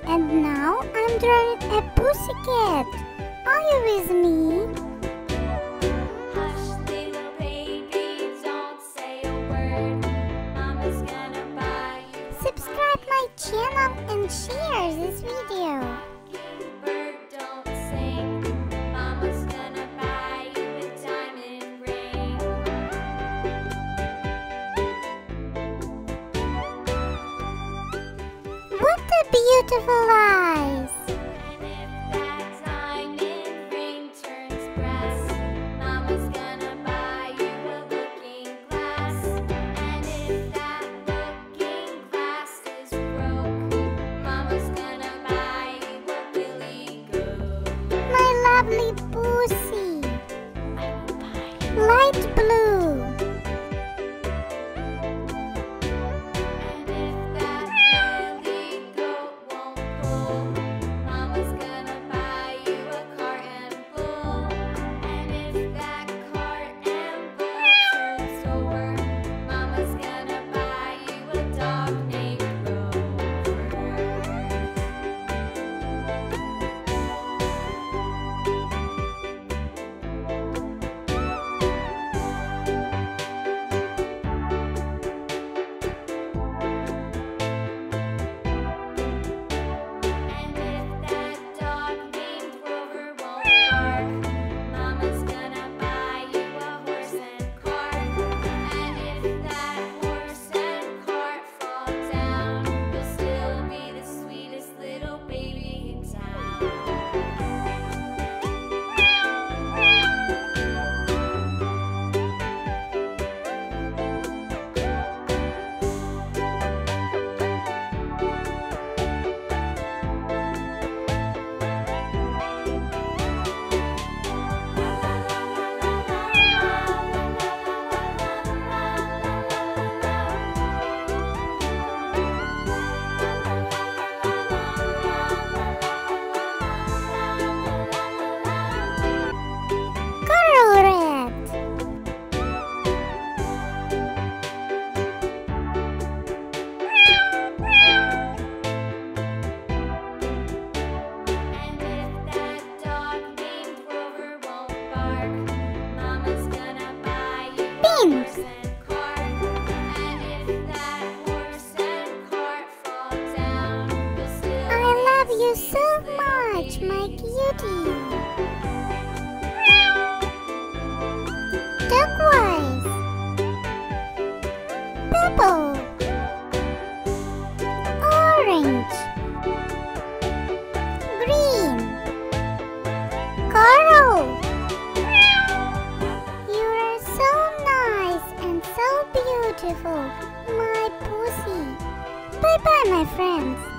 And now I'm drawing a pussycat. Are you with me? Hush, little baby, don't say a word. Mama's gonna buy you. Subscribe my channel and share this video. Bird, don't sing. Mama's gonna buy you a diamond ring. What a beautiful eyes! And if that diamond ring turns brass, Mama's gonna buy you a looking glass. And if that looking glass is broke, Mama's gonna buy you a billy goat. My lovely pussy! I will buy you. Light blue! And if that billy goat won't pull, Mama's gonna buy you a cart and bull. And if that cart and bull turns over, Mama's gonna buy you a dog named Rover. And if that dog named Rover won't bark, Mama's gonna buy you a horse and cart. And if that horse and cart fall down, you'll still be the sweetest little baby in town. Coral red! And if that dog named Rover won't bark, Mama's gonna buy you a Pink. horse and cart. And if that horse and cart fall down, you'll still I be love the you sweetest so little much, baby my in cutie! town. Turquoise! Purple! Orange! Green! Coral! You are so nice and so beautiful, my pussy. Bye bye, my friends.